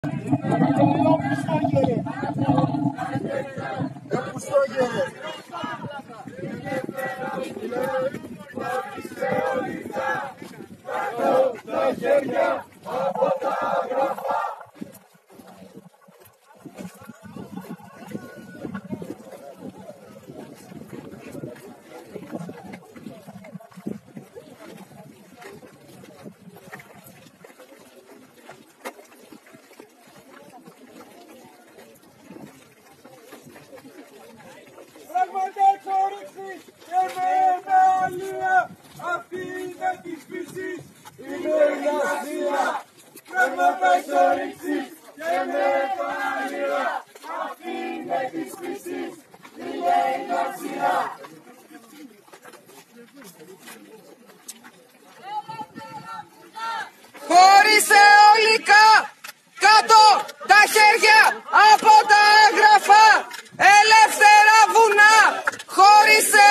Πράγματα εξόρυξης και μεταλλεία, αυτή είναι της φύσης, είναι η Ασία. Πράγματα εξόρυξης και μεταλλεία, αυτή είναι της φύσης, είναι η Ασία. Χωρίς αιωλικά, κάτω τα χέρια από τα έγγραφα, ελεύθερα βουνά, χωρίς